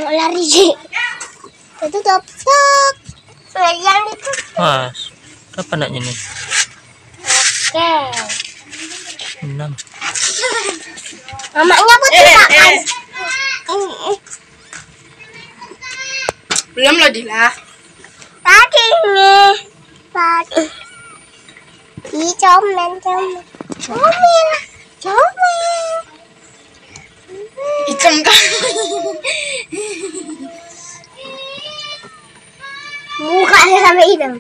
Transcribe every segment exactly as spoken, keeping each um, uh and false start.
Mau lari sih. Itu top top. Yang itu. Mas, berapa anaknya nih? Oke. Enam. Mamanya putih Eh, tak eh. kan? Belum loh Dila. Tadi nih. Tadi. Ih, comel, comel. Comel. Comel. Hitam kan. Mukanya sampai hitam.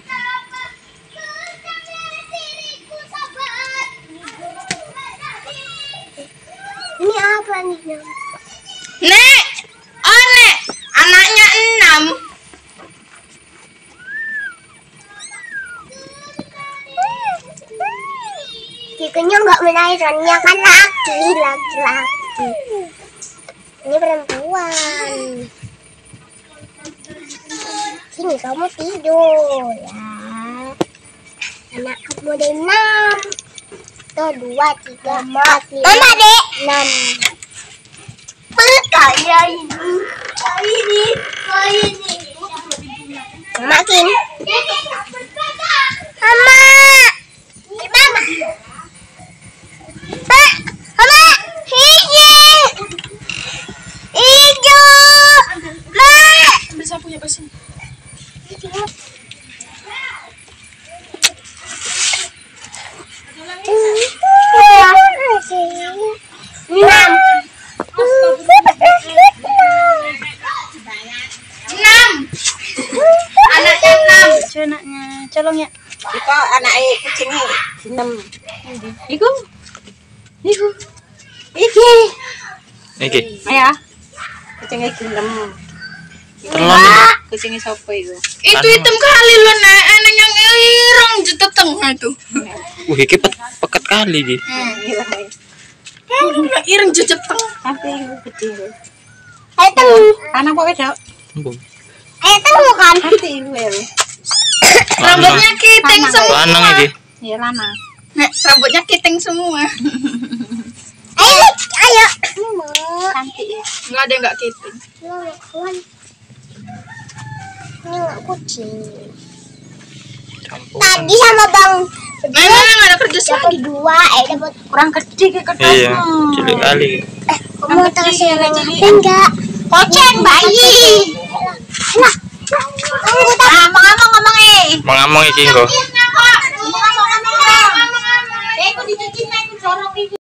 Ini apa nih? Nek, oh Nek, anaknya enam. Kikenya nggak melahirkannya kan laki, laki-laki. Ini perempuan. Sini kamu tidur ya. Anak kamu ada enam. Tuh dua, tiga, empat, lima, enam. Perkaya ini, ini, ini. Makin. Mama. Mama. Pak, Mama. Hijau. Hijau. Ma. Ambil sapunya pas ini. Enam. Enam. Anaknya enam. Anaknya colong ya. Iko anaknya kucingnya enam. Iku. Iku. Iki. Oke. Ayah. Kucingnya enam. Terlalu. Kucingnya siapa itu? Itu hitam kali loh Nek, enak yang ireng juta tengah itu. Wih, iki pet- pekat kali di. Yang ireng juta tengah. Tapi itu kecil. Ayo temu. Anak kok wedok? Embung. Ayo temu kan. Hati itu ya. Rambutnya kiting semua. Lanang iki. Iya lana. Nek, rambutnya kiting semua. Ayo, ayo. Ini mau. Cantik ya. Enggak ada yang enggak kiting. Ini nggak kawan. Ini nggak kucing. Campur. Tadi sama Bang Nah, nah, nah, ada kerja dapat lagi. dua, eh dapat. Kurang gede ke kertas. Iya, cilik kali. Eh, kamu kasih yang enggak? Koceng bayi. Nah, tunggu tak. Ngomong-ngomong ngomong eh. Mengamong iki engko. Ngomong-ngomong. Eh, kok dicuci naik jorok itu.